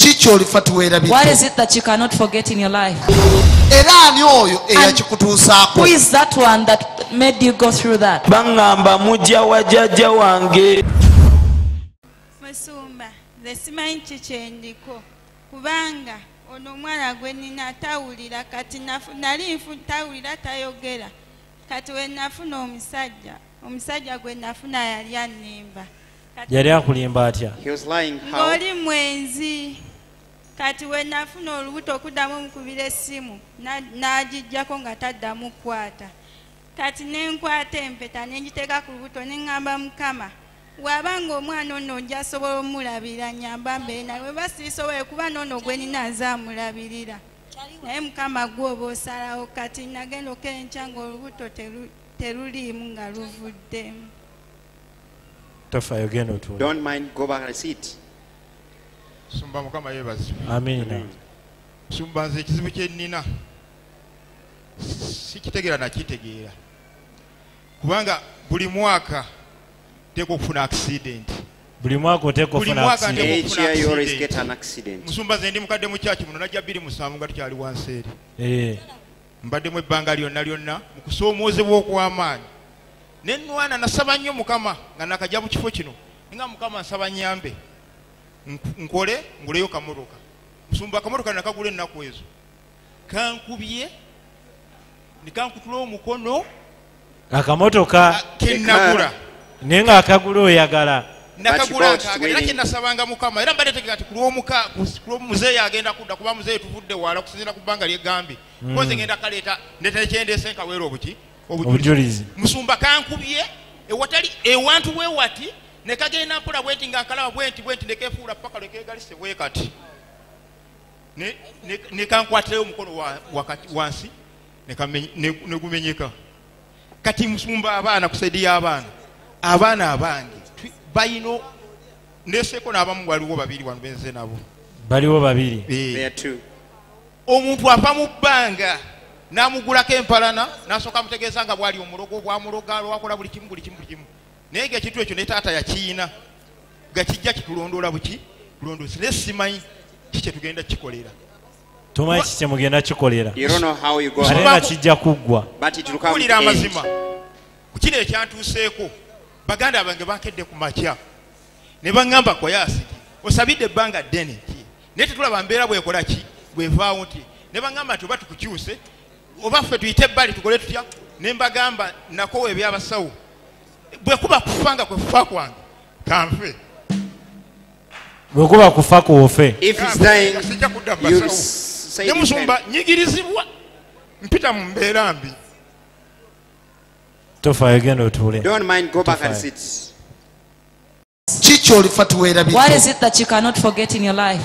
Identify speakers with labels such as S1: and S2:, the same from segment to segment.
S1: What is it that you cannot forget in your life? Who is that one that made you go through that?
S2: Bangamba mujja wa jjajja wange.
S3: Musumba, simanyi kikyendiko kubanga ono omwana gwe nina tawulira kati nali tawulira tayogera kati we nafuna omusajja gwe nafuna yali annimba.
S2: Yali akulimba atya?
S3: Ng'oli mwenzi kati we nafuna olubuto okuddamu omukubira essimu n'agijjako nga taddamu kukwata kati nenkwata empeta nenjiteeka ku lubuto neŋŋamba Mukama wabanga omwana ono nja sobola omulabirira nyamba mbeere nawe bwe basiisoboye kuba n'ono gwe nina nzaamulabirira naye Mukama gwoba osalawo kati nagenda okenkya ng'olubuto teruliimu nga luvuddemu.
S4: Don't mind, go back and sit.
S5: Sumba Mukama yeebazibwe.
S2: Amina.
S5: Sumba nze ekizibu kye nnina sikitegeera nakitegeera kubanga buli mwaka teeka okufuna accident.
S2: Buli mwaka oteeka okufuna
S4: accident.
S5: Musumba nze ndi mukadde mu kyaki muno najja 27 nga tukyali wansi eri. Mbaddemu ebbanga lyonna mu kusoomoozebwa okw'amaanyi. Nenwana nasaba nnyo Mukama nga nakajja mu kifo kino nga Mukama nsaba nyambe nkole nguleyo kamotoka. Musumba kamotoka nakagula ennaku ezo kankubye nikankutula omukono
S2: akamotoka
S5: kennagula
S2: nenga akagula oyagala
S5: nakagula akagala kye nasabanga Mukama era mbadde tegeka muzeeyi agenda kudda kuba muzeeyi tuvudde wala okusinziira ku bbanga ly'egambye koze ngenda kaleeta ndetekyendese nkaweera obujulizi. Musumba kankubye ewatali ewantu wewati ne kagenda mpola bweti nga nkalaba bwenti nekefuula paka lekegalise bwe kati ne kankwatirayo omukono wakati wansi ne gumenyeka. Kati Musumba abaana kusaidia abaana abange bayino neseko n'abamu waliwo babiri wano benze nabo
S2: baliwo babiri.
S5: Omuntu ava mu bbanga namugulako empalana nasooka mutegeeza nga bwali omulogo bwamuloga lwakola buli kimu naye ekintu ekyo ne taata yakiina gakijja kitulondoola buki kulondoozi naye simanyi kikye tugenda kikolera.
S2: Tumanyi kikye mugenda kikolera
S4: ate
S2: nga kijja kuggwa.
S5: Kulira amazima ku kino ekyantuuseeko baganda bange bankedde ku makya ne baŋŋamba koyaasiki osabidde ebbanga ddene ki naye tetulaba mbeera bwekola ki bwevaawo nti ne baŋŋamba nti oba tukukyuse oba ffe tuyite ebbali tukole tutya ne mbagamba nakowa ebyabasawo bwe kuba kufa nga kwe kufa kwange kanfe
S2: bwe kuba kufa kwofe
S5: sijja kudda mu basawo ne Musumba nyigirizibwa mpita mu mbeera mbi.
S2: Tofa genda otuule.
S4: Don't mind, go back and sit.
S1: What is it that you cannot forget in your life?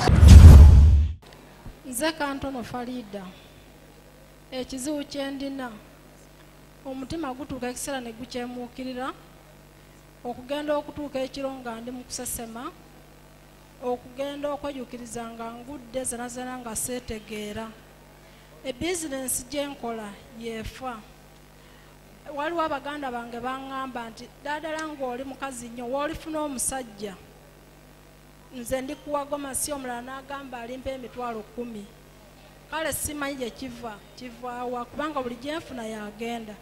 S6: Nze Kantono Farida ekizibu kyendina omutima gutuuka ekiseera ne gukyemuukirira okugenda okutuuka ekiro nga ndi mu kusesema okugenda okwejukiriza nga ngudde zena nga seetegeera ebizinensi gye nkola yeefa. Waliwo abaganda bange baŋŋamba nti ddala ng'oli mukazi nnyo woolifuna omusajja nze ndi kuwagoma si omulala n'agamba alimpa emitwalo 10. Kale simanyi gye kivaawa kubanga buli gye nfuna yagenda.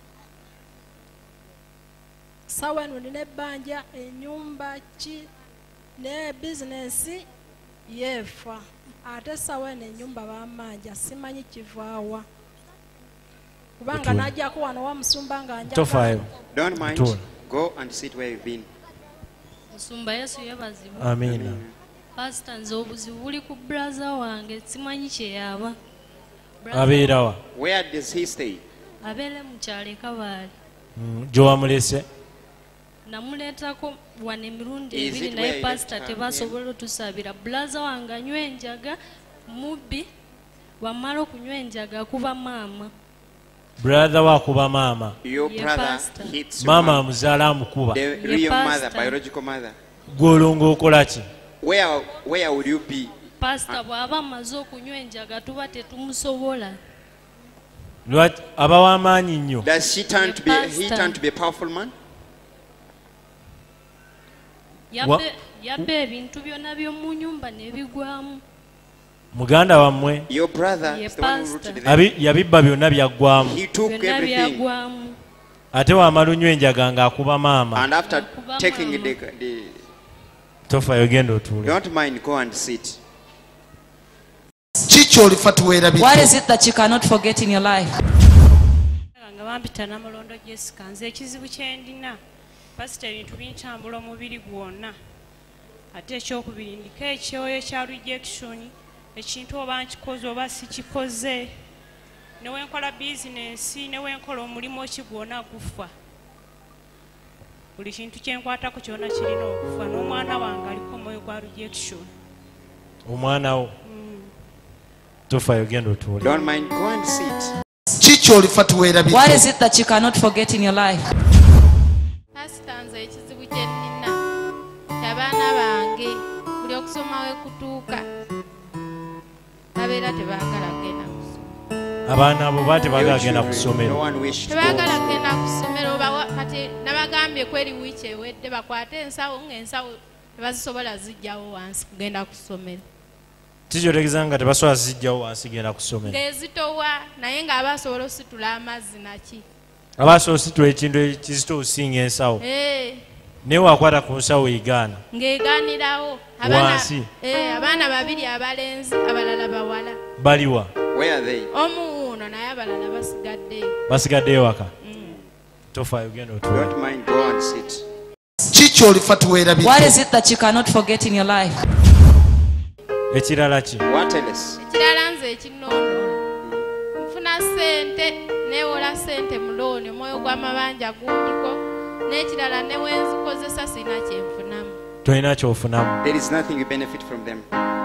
S6: Sawa eno nina ebbanja ennyumba ki ne bizinensi yeefa ate sawa eno ennyumba bamanja simanyi kivaawa kubanga najjako wano wa Musumba nga njagala.
S4: Don't mind, go and sit where you've been.
S7: Musumba Yesu yebazibwe.
S2: Amina.
S7: Pastor nze obuzibu buli ku brother wange simanyi kye yaba.
S2: Abeerawa.
S4: Where does he stay?
S7: Abeere mu kyalo Kabaale.
S2: Gyewamulese?
S7: Namuleetako wano emirundi 2 naye pastor tebasobola otusabira. Brother wange anywa enjaga mubbi wamala okunywa enjaga kuba maama.
S2: Brother wakuba mama.
S4: Your brother hits your
S2: mama amuzaala amukuba.
S4: The real mother, biological mother.
S2: Gwolongo okola ki?
S4: Where would you be?
S7: Pastor bw'aba amaze okunywa enjaga tuba tetumusobola.
S2: Aba w'amaanyi nnyo.
S4: Does he turn to be a powerful man?
S7: yabba ebintu byonna by'omu nyumba n'ebigwamu.
S2: Muganda wammwe
S4: Your brother
S7: Ye
S4: is the one who
S7: pastor.
S4: rooted them.
S2: yabibba byonna byaggwamu.
S4: He took
S7: Byonna
S4: everything.
S7: byagwamu.
S2: Ate wamala unywa enjaga ng'akuba maama.
S4: And after
S7: Akuba
S4: taking
S7: mama.
S4: the
S2: Tofayo genda otuule.
S4: don't mind, go and sit.
S1: What is it that you cannot forget in your life?
S8: nga bampita Namulondo Jessica nze ekizibu kye ndina pasita ebintu bintambula omubiri gwonna ate ekyokubiri ndiko ekyoyo kya rejection ekintu oba nkikoze oba sikikoze newenkola bizinensi newenkola omulimu ki gwonna gufa buli kintu kyenkwatako kyonna kirina okufa n'omwana wange aliko omwoyo gwa rejection.
S2: Omwana wo. Tofayo genda otuule.
S4: Don't mind, go and sit.
S1: What is it that you cannot forget in your life?
S9: Pastor nze ekizibu kye nnina abaana bange buli okusoma we kutuuka babeera tebaagala kugenda kusoma.
S2: Abaana abo ba tebaagala
S4: Your
S2: kugenda ku
S4: children, no
S2: ssomero.
S4: one wished to
S9: Tebaagala
S4: go.
S9: kugenda ku ssomero kati nabagambye kweri wiiki ewedde bakwate ensawo ng'ensawo tebazisobola zijjawo wansi kugenda ku ssomero.
S2: Tikyotegeeza nga tebasobola zijjawo wansi genda ku ssomero.
S9: Ng'ezitowa naye ng'abasobola ositula amazzi naki.
S2: Abasobola ositula ekintu ekizito okusinga ensawo. Naye wakwata ku nsawo egaana.
S9: Ng'egaanirawo.
S2: Wansi.
S9: Abaana babiri abalenzi abalala bawala.
S2: Baliwa.
S4: Where are they?
S9: Omu wuuno naye abalala basigaddeyo.
S2: Basigaddeyo waka. Tofayo genda otuule.
S4: Don't mind, go and sit.
S1: What is it that you cannot forget in your life?
S2: Ekirala ki?
S4: What else?
S9: Ekirala nze ekinnondoola. Nfuna ssente neewola ssente mu looni omwoyo gw'amabanja guliko n'ekirala ne we nzikozesa sirina kye nfunamu.
S2: Tolina ky'ofunamu.
S4: There is nothing you benefit from them.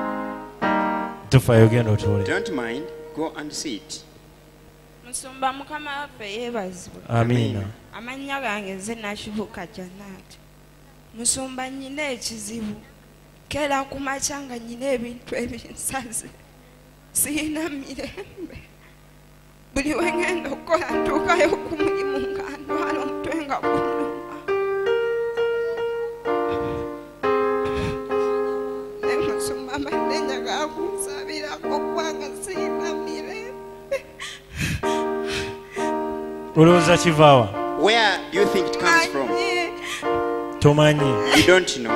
S2: Tofayo genda otuule.
S4: Don't mind, go and sit.
S3: Musumba Mukama waffe yeebazibwe.
S2: Amiina.
S3: Amannya gange nze Nakibuka Janaati. Musumba nnyina ekizibu. Keera ku makya nga nnyina ebintu ebinsaze. Siyina mirembe. Buli we ngenda okukola ntuukayo ku mulimu nga ndwala omutwe nga gunnuma. Ne musumba mbadde njagala kunsabirako kubanga siyina mirembe.
S2: Olowooza kivaawa?
S4: Where do you think it comes from?
S2: Tomanyi.
S4: You don't know.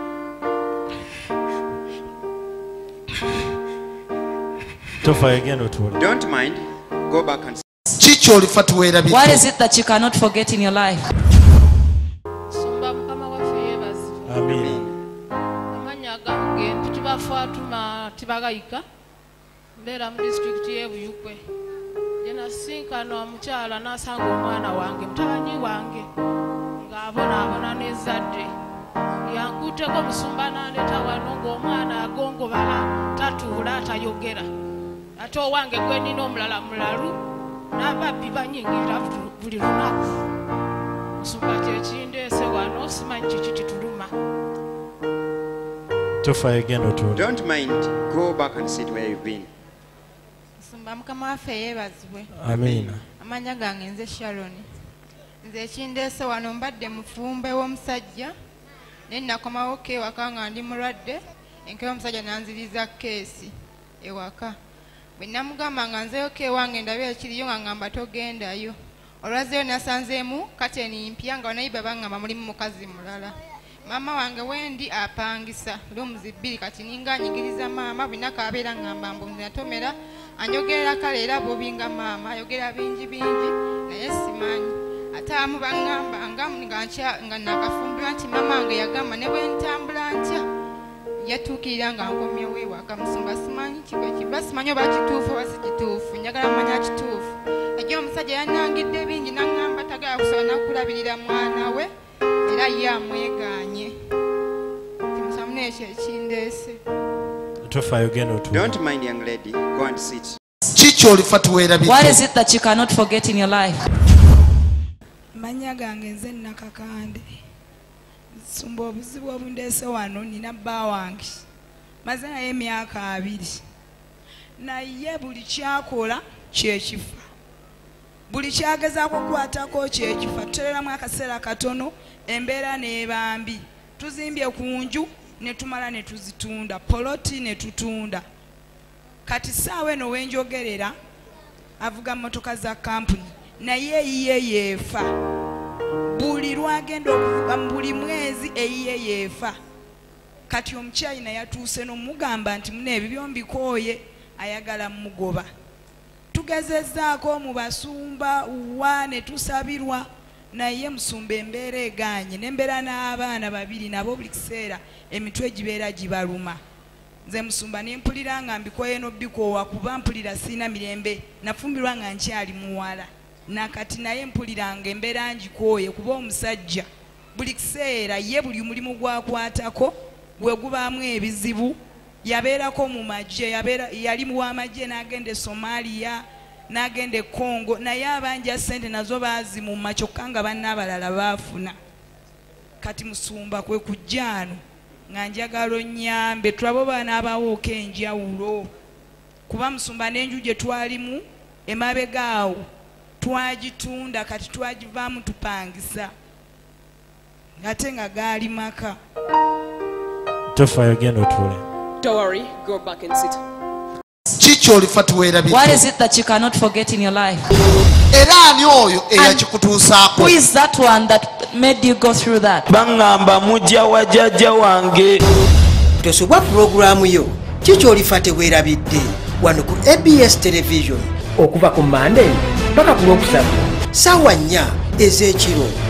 S2: Tofayo genda otuule.
S4: Don't mind, go back and
S1: What is it that you cannot forget in your life?
S9: Musumba Mukama waffe yeebazibwe.
S2: Amiina.
S9: Amannya gange Mpitibwa Fatuma Tibagayika mbeera mu disitulikiti y'e Buyukwe. Gye nasinkana omukyala n'asanga omwana wange mutabani wange ng'abonaabona n'ezzadde. Yankuuteko Musumba n'aleeta wano ng'omwana agongobala tatuula tayogera. Ate owange gwe nnina omulala mulalu n'ababbi banyingirira buli lunaku. Musumba kye kindeese wano simanyi kiki kituluma.
S2: Tofayo genda otuule.
S4: Don't mind, go back and sit where you've been.
S10: Musumba Mukama waffe yeebazibwe.
S2: Amiina.
S10: Amannya gange nze Sharon. Nze ekindeese wano mbadde mufumbe w'omusajja naye nakomawo ewaka nga ndi mulwadde enkeera omusajja nanziriza keesi ewaka. Bwe namugamba nga nzeyoko ewange ndabe ekiriyo nga ngamba togendayo. Olwazeeyo nasanzeemu kateni mpya nga banayiba bangamba mulimu mukazi mulala. Maama wange wendi apangisa lumuzi bbiri kati ninga anyigiriza maama buli nnaku abeera ngamba mbu natomera anyogerera kale era bobinga maama ayogera bingi bingi naye simanyi. Ate amu bangamba nga nakafumbirwa nti maama wange yagamba ne bwe ntambula ntya yatuukirira nga nkomyewo ewaka. Musumba simanyi kigwe kiba simanyi oba kituufu oba si kituufu njagala manya kituufu. Ejja omusajja yanangidde bingi naŋŋamba tagala kusaba nakulabirira mwana we era ye amwegaanye. Timusamu n'ekyo ekindeese.
S2: Tofayo genda otuule.
S4: Don't mind, young lady, go and sit.
S1: What is it that you cannot forget in your life?
S3: Amannya gange nze Nakakande. Nsumba obuzibu obundeese wano nina bba wange. Maze naye emyaka 2. Naye buli kyakola kyekifa. Buli kyagezaako okukwatako kyekifa. Tutereramu akaseera katono embeera n'ebambi. Tuzimbye ku nju
S11: ne tumala ne tuzitunda poloti ne tutunda kati saawa eno wenjogerera avuga motoka za kampuni naye eyiye yeefa buli lwagenda okuvuga buli mwezi eyiye yeefa kati omukyayina yatuuse n'omugamba nti muna ebibyo mbikooye ayagala mugoba tugezezzaako mu basumba wa ne tusabirwa naye musumba embeera eganye n'embeera n'abaana babiri nabo buli kiseera emitwe gibeera gibaluma nze musumba ne mpulira nga mbikoye n'obbikoowa kuba mpulira siina mirembe nafumbirwa nga nkyali muwala nakati naye mpulira nga embeera ngikooye kuba omusajja buli kiseera ye buli mulimu gwakwatako gwe gubaamu ebizibu yabeerako mu magye yali muwamagye n'agenda e Somalia n'agenda e Congo naye abanja ssente nazo baazimumma kyokka nga banna abalala baafuna kati musumba kwe kujjaano nga njagala onnyambe tulabo baana abawooka enjawulo kuba musumba n'enju gye twalimu emabegaawo twagitunda kati twagivaamu tupangisa ate nga gaali maka
S2: tofayo genda otule.
S12: Don't worry, go back and sit.
S1: What is it that you cannot forget in your life?
S12: Who
S1: is that one that made you go through that?
S13: Bangamba mujja wajjajja wange.
S14: Tosobwa programu yo kicho olifate werabidde wano ku ABS television okuva ku Monday paka ku Lwokusatu sawa 4 ez'ekiro